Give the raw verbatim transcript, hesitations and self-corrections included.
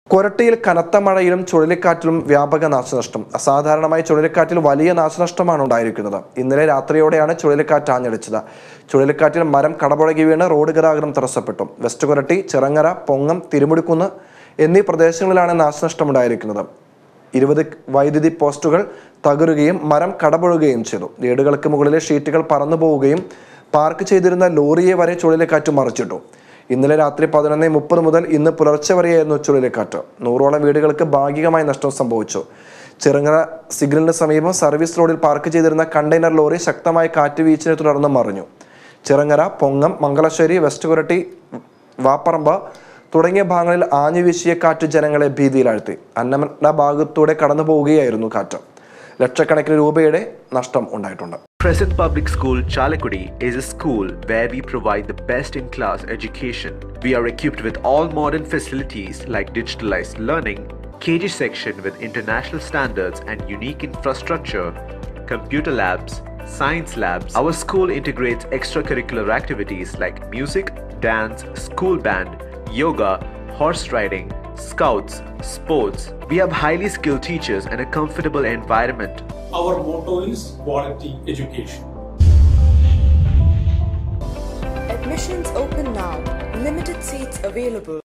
കൊരട്ടിയിൽ കനത്ത മഴയിലും ചുഴലിക്കാറ്റിലും വ്യാപക നാശനഷ്ടം. അസാധാരണമായി ചുഴലിക്കാറ്റിൽ വലിയ നാശനഷ്ടമാണ് ഉണ്ടായിരിക്കുന്നത്. ഇന്നലെ രാത്രിയോടെയാണ് ചുഴലിക്കാറ്റ് ആഞ്ഞടിച്ചത്. ചുഴലിക്കാറ്റിൽ മരം കടപുഴകി വീണ് റോഡ് ഗതാഗതം തടസ്സപ്പെട്ടു. വെസ്റ്റ് കൊരട്ടി, ചിറങ്ങര, പൊങ്ങം, തിരുമുടിക്കുന്ന് എന്നീ പ്രദേശങ്ങളിലാണ് നാശനഷ്ടമുണ്ടായിരിക്കുന്നത്. ഇരുപത് വൈദ്യുതി പോസ്റ്റുകൾ തകരുകയും മരം കടപുഴകുകയും ചെയ്തു. വീടുകൾക്ക് മുകളിലെ ഷീറ്റുകൾ പറന്നു പോവുകയും പാർക്ക് ചെയ്തിരുന്ന ലോറിയെ വരെ ചുഴലിക്കാറ്റ് മറിച്ചിട്ടു. ഇന്നലെ രാത്രി പതിനൊന്ന് മുപ്പത് മുതൽ ഇന്ന് പുലർച്ചെ വരെയായിരുന്നു ചുഴലിക്കാറ്റ്. നൂറോളം വീടുകൾക്ക് ഭാഗികമായി നഷ്ടം സംഭവിച്ചു. ചിറങ്ങര സിഗ്നലിന് സമീപം സർവീസ് റോഡിൽ പാർക്ക് ചെയ്തിരുന്ന കണ്ടെയ്നർ ലോറി ശക്തമായ കാറ്റ് വീച്ചിനെ തുടർന്ന് മറിഞ്ഞു. ചിറങ്ങര, പൊങ്ങം, മംഗലശ്ശേരി, വെസ്റ്റ് കൊരട്ടി, വാപ്പറമ്പ തുടങ്ങിയ ഭാഗങ്ങളിൽ ആഞ്ഞു വീശിയ കാറ്റ് ജനങ്ങളെ ഭീതിയിലാഴ്ത്തി. അന്നമന ഭാഗത്തൂടെ കടന്നു പോവുകയായിരുന്നു കാറ്റ്. ലക്ഷക്കണക്കിന് രൂപയുടെ നഷ്ടം ഉണ്ടായിട്ടുണ്ട്. Crescent Public School, Chalakudi is a school where we provide the best-in-class education. We are equipped with all modern facilities like digitalized learning, K G section with international standards and unique infrastructure, computer labs, science labs. Our school integrates extracurricular activities like music, dance, school band, yoga, horse riding, scouts, sports. We have highly skilled teachers and a comfortable environment. Our motto is quality education. Admissions open now. Limited seats available.